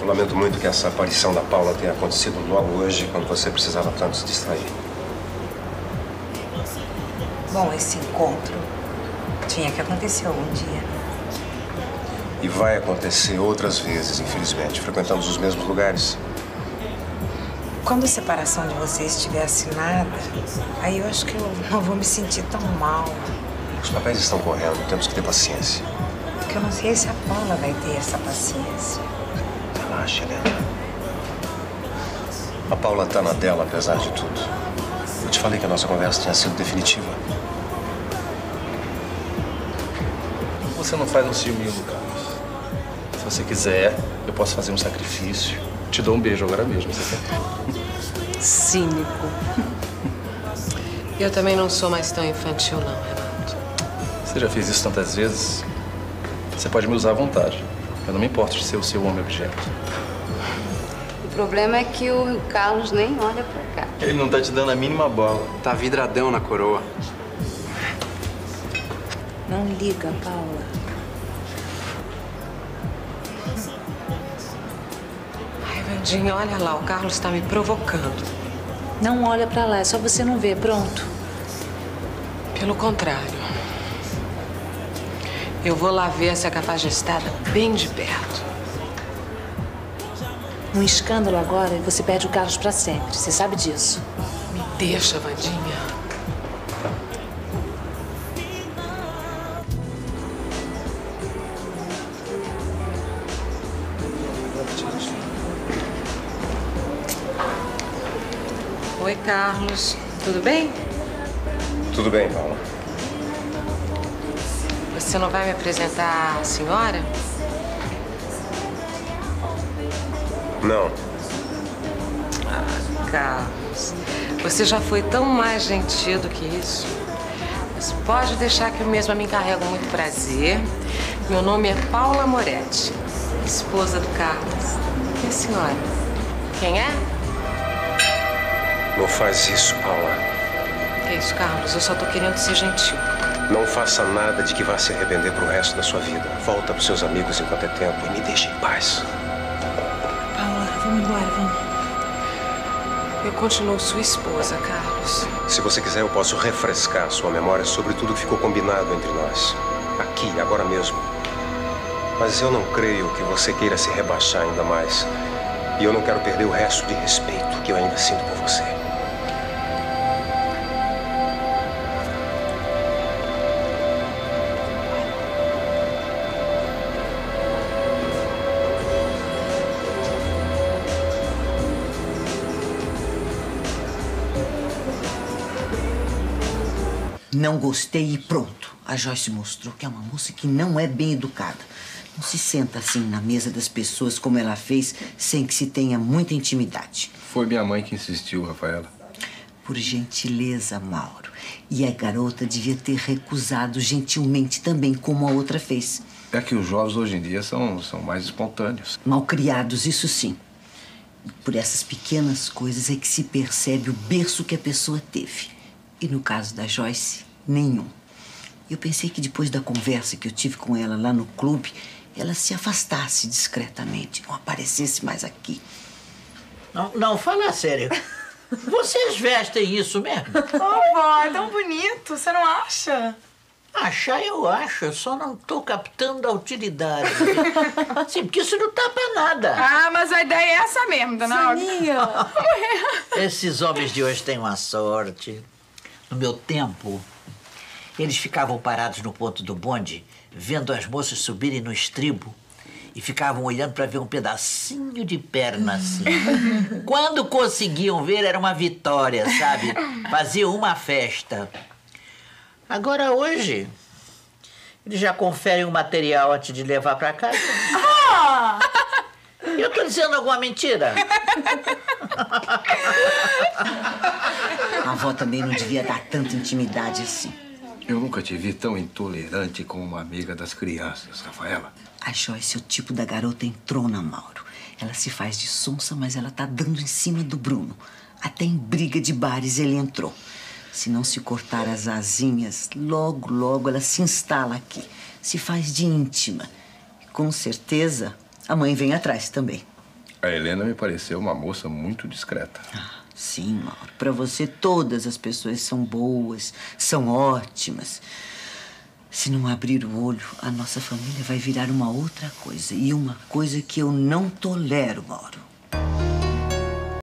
Eu lamento muito que essa aparição da Paula tenha acontecido logo hoje, quando você precisava tanto se distrair. Bom, esse encontro tinha que acontecer algum dia. E vai acontecer outras vezes, infelizmente. Frequentamos os mesmos lugares. Quando a separação de vocês estiver assinada, aí eu acho que eu não vou me sentir tão mal. Os papéis estão correndo, temos que ter paciência. Porque eu não sei se a Paula vai ter essa paciência. Relaxa, Helena. A Paula tá na dela, apesar de tudo. Eu te falei que a nossa conversa tinha sido definitiva. Você não faz um ciúminho, Carlos. Se você quiser, eu posso fazer um sacrifício. Te dou um beijo agora mesmo, você quer? Cínico. Eu também não sou mais tão infantil, não, Renato. Você já fez isso tantas vezes. Você pode me usar à vontade. Eu não me importo de ser o seu homem objeto. O problema é que o Carlos nem olha pra cá. Ele não tá te dando a mínima bola. Tá vidradão na coroa. Não liga, Paula. Ai, Vandinha, olha lá, o Carlos tá me provocando. Não olha pra lá, é só você não ver, pronto. Pelo contrário. Eu vou lá ver essa cafajestada bem de perto. Um escândalo agora e você perde o Carlos pra sempre. Você sabe disso. Me deixa, Vandinha. Oi, Carlos. Tudo bem? Tudo bem, Paula. Você não vai me apresentar a senhora? Não. Ah, Carlos, você já foi tão mais gentil do que isso. Mas pode deixar que eu mesma me encarrego com muito prazer. Meu nome é Paula Moretti, esposa do Carlos. E a senhora? Quem é? Não faz isso, Paula. Que isso, Carlos? Eu só tô querendo ser gentil. Não faça nada de que vá se arrepender pro resto da sua vida. Volta pros seus amigos enquanto é tempo e me deixe em paz. Paula, vamos embora, vamos. Eu continuo sua esposa, Carlos. Se você quiser, eu posso refrescar sua memória sobre tudo que ficou combinado entre nós. Aqui, agora mesmo. Mas eu não creio que você queira se rebaixar ainda mais. E eu não quero perder o resto de respeito que eu ainda sinto por você. Não gostei e pronto. A Joyce mostrou que é uma moça que não é bem educada. Não se senta assim na mesa das pessoas como ela fez, sem que se tenha muita intimidade. Foi minha mãe que insistiu, Rafaela. Por gentileza, Mauro. E a garota devia ter recusado gentilmente também, como a outra fez. É que os jovens hoje em dia são mais espontâneos. Malcriados, isso sim. E por essas pequenas coisas é que se percebe o berço que a pessoa teve. E no caso da Joyce, nenhum. Eu pensei que depois da conversa que eu tive com ela lá no clube, ela se afastasse discretamente, não aparecesse mais aqui. Não, fala sério. Vocês vestem isso mesmo? Oh, vó, é tão bonito, você não acha? Achar eu acho, eu só não tô captando a utilidade. Sim, porque isso não tá pra nada. Ah, mas a ideia é essa mesmo, dona Olga. Esses homens de hoje têm uma sorte. No meu tempo, eles ficavam parados no ponto do bonde, vendo as moças subirem no estribo e ficavam olhando para ver um pedacinho de perna assim. Quando conseguiam ver, era uma vitória, sabe? Faziam uma festa. Agora, hoje, eles já conferem o material antes de levar para casa. Ah! Eu tô dizendo alguma mentira? A avó também não devia dar tanta intimidade assim. Eu nunca te vi tão intolerante como uma amiga das crianças, Rafaela. A Joyce é o tipo da garota entrona, Mauro. Ela se faz de sonsa, mas ela tá dando em cima do Bruno. Até em briga de bares ele entrou. Se não se cortar as asinhas, logo, logo ela se instala aqui. Se faz de íntima. E com certeza, a mãe vem atrás também. A Helena me pareceu uma moça muito discreta. Ah, sim, Mauro. Para você, todas as pessoas são boas, são ótimas. Se não abrir o olho, a nossa família vai virar uma outra coisa. E uma coisa que eu não tolero, Mauro.